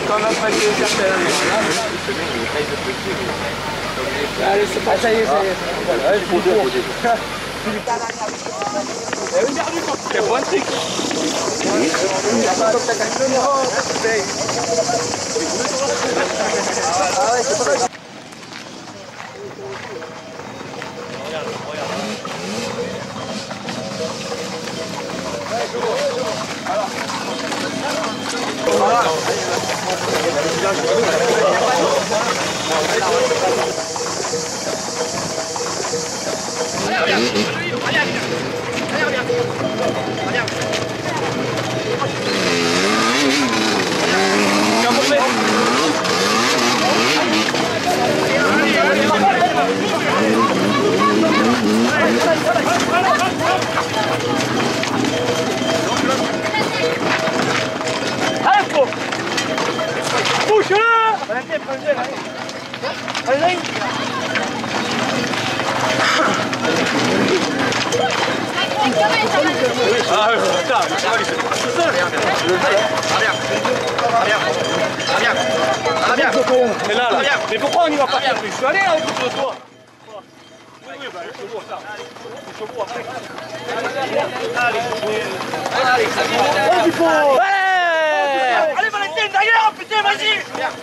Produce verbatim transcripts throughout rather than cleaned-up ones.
Quand on a passé certaines... Allez, c'est pas ça y est, ça y est. Voilà, il faut deux. C'est bon truc. Ah ouais, c'est pas mal. Regarde, regarde. Ah oui, putain, ça va lui faire tout seul. Mais là, là, mais pourquoi on n'y va pas plus? Je suis allé avec le toit. Oui, oui, bah le chevaux, ça. Le chevaux après. Allez, allez, allez, allez, allez, Valentin, derrière, putain, vas-y.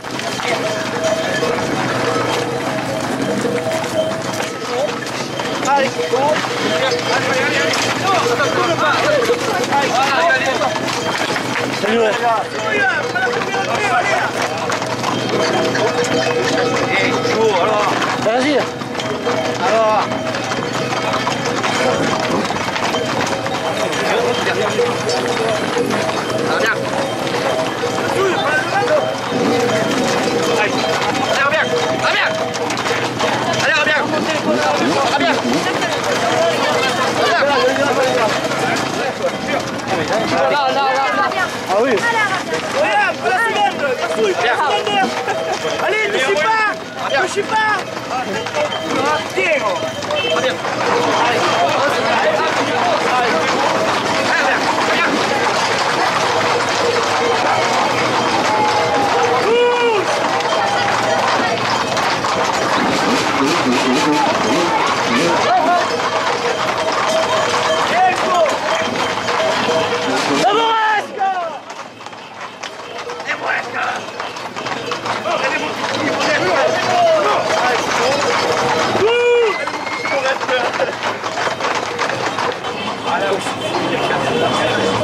Allez, bon. Allez, allez, allez. Non, ça tourne pas. Allez, allez. Salut, ouais. Eh, chaud, alors. Vas-y. Alors. Ah, bien. Allez, reviens. Reviens. Allez, reviens. Reviens. Là, là, là, là. Ah oui. Regarde, la seconde. Couille, seconde. Allez, ne suis pas. Ne suis pas. Diego. Reviens. Allez. Allez,